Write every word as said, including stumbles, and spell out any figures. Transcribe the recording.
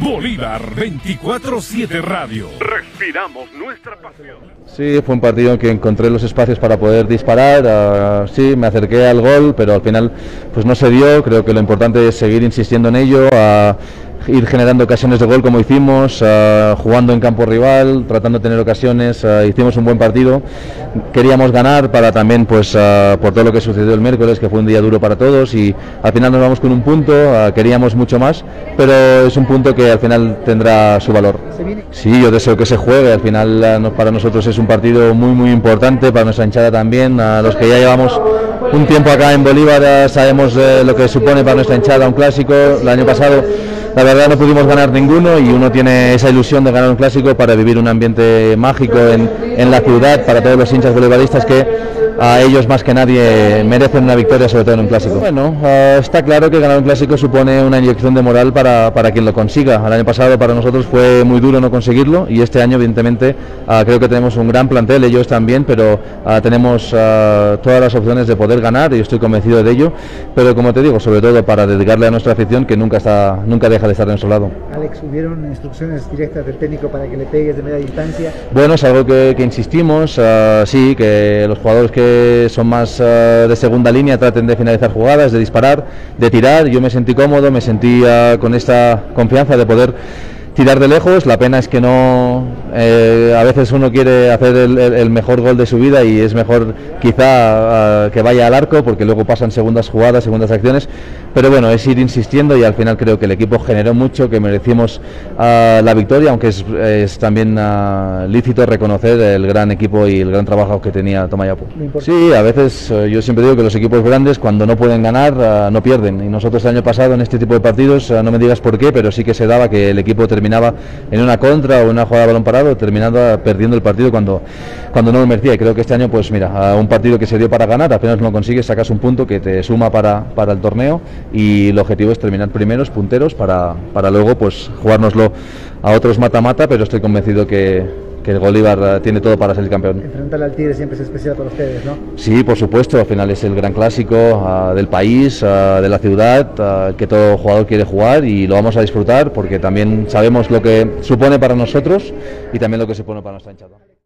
Bolívar veinticuatro siete Radio. Respiramos nuestra pasión. Sí, fue un partido en que encontré los espacios para poder disparar. Uh, sí, me acerqué al gol, pero al final pues no se dio. Creo que lo importante es seguir insistiendo en ello, uh, ir generando ocasiones de gol como hicimos, uh, jugando en campo rival, tratando de tener ocasiones. Uh, hicimos un buen partido. Queríamos ganar para también, pues, uh, por todo lo que sucedió el miércoles, que fue un día duro para todos, y al final nos vamos con un punto. Uh, queríamos mucho más, pero es un punto que al final tendrá su valor. Sí, yo deseo que se juegue. Al final uh, para nosotros es un partido muy muy importante, para nuestra hinchada también. A los que ya llevamos un tiempo acá en Bolívar uh, sabemos uh, lo que supone para nuestra hinchada un clásico. El año pasado la verdad no pudimos ganar ninguno, y uno tiene esa ilusión de ganar un clásico para vivir un ambiente mágico en, en la ciudad, para todos los hinchas bolivaristas que a ellos más que nadie merecen una victoria, sobre todo en un clásico. Bueno, uh, está claro que ganar un clásico supone una inyección de moral para, para quien lo consiga. El año pasado para nosotros fue muy duro no conseguirlo, y este año evidentemente uh, creo que tenemos un gran plantel, ellos también, pero uh, tenemos uh, todas las opciones de poder ganar, y yo estoy convencido de ello, pero como te digo, sobre todo para dedicarle a nuestra afición, que nunca, está, nunca deja de estar de nuestro lado. Alex, ¿hubieron instrucciones directas del técnico para que le pegues de media distancia? Bueno, es algo que, que insistimos, uh, sí, que los jugadores que son más uh, de segunda línea traten de finalizar jugadas, de disparar, de tirar. Yo me sentí cómodo, me sentí uh, con esta confianza de poder tirar de lejos. La pena es que no, eh, a veces uno quiere hacer el, el, el mejor gol de su vida, y es mejor quizá uh, que vaya al arco, porque luego pasan segundas jugadas, segundas acciones, pero bueno, es ir insistiendo, y al final creo que el equipo generó mucho, que merecimos uh, la victoria, aunque es, es también uh, lícito reconocer el gran equipo y el gran trabajo que tenía Tomayapo. Sí, a veces uh, yo siempre digo que los equipos grandes, cuando no pueden ganar, uh, no pierden, y nosotros el año pasado en este tipo de partidos, uh, no me digas por qué, pero sí que se daba que el equipo terminaba terminaba en una contra o una jugada de balón parado, terminando perdiendo el partido cuando, cuando no lo merecía. Y creo que este año, pues mira, un partido que se dio para ganar, apenas no lo consigues, sacas un punto que te suma para, para el torneo, y el objetivo es terminar primeros, punteros, para, para luego pues jugárnoslo a otros mata-mata, pero estoy convencido que que el Bolívar tiene todo para ser el campeón. Enfrentar al Tigre siempre es especial para ustedes, ¿no? Sí, por supuesto, al final es el gran clásico uh, del país, uh, de la ciudad, uh, que todo jugador quiere jugar, y lo vamos a disfrutar porque también sabemos lo que supone para nosotros y también lo que supone para nuestra hinchada.